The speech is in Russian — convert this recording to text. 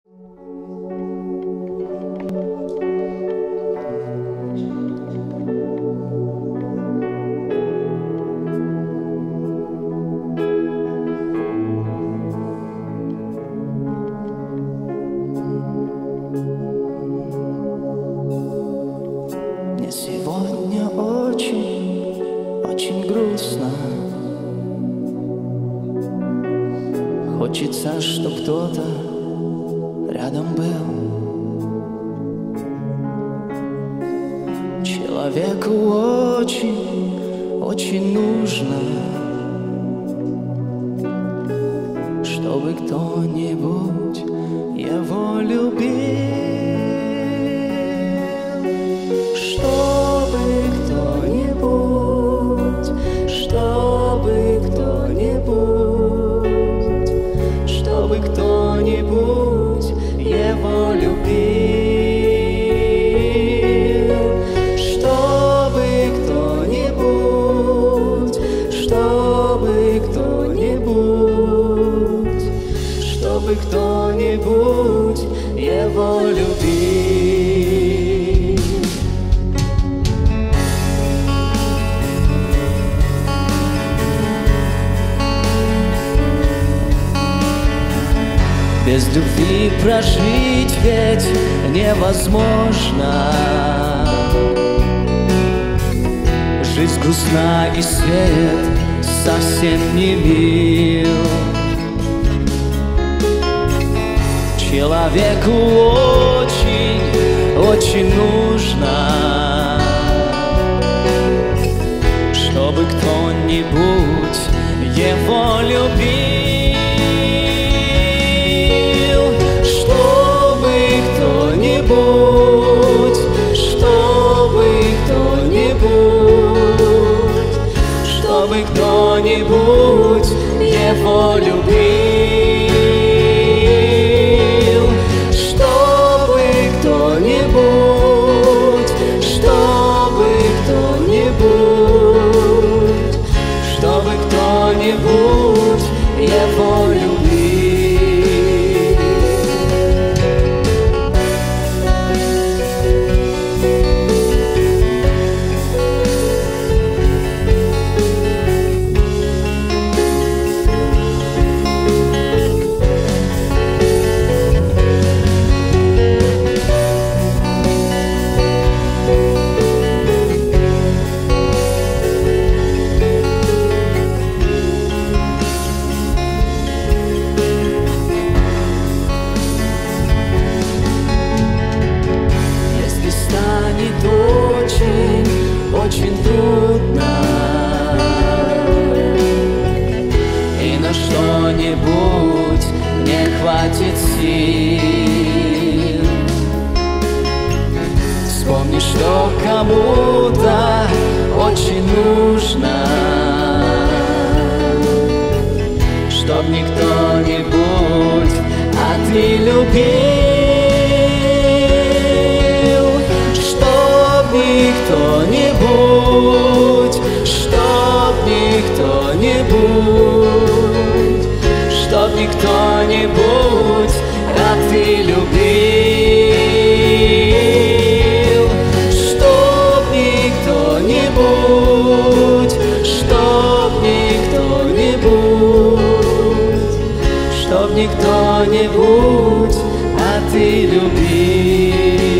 Мне сегодня очень грустно. Хочется, чтоб кто-то рядом был. Человеку очень нужно, чтобы кто-нибудь его любил. Чтобы кто-нибудь его любил. Чтобы кто-нибудь его любил. Без любви прожить ведь невозможно. Жизнь грустна и свет совсем не мил. Человеку очень нужно, чтобы кто-нибудь его любил. Чтобы кто-нибудь его любил. Чтобы кто-нибудь его любил. Очень трудно, и на что-нибудь не хватит сил. Вспомни, что кому-то очень нужно, чтоб не кто-нибудь, а ты любил. Чтоб не кто-нибудь, а ты любил. Чтоб не кто-нибудь, а ты любил.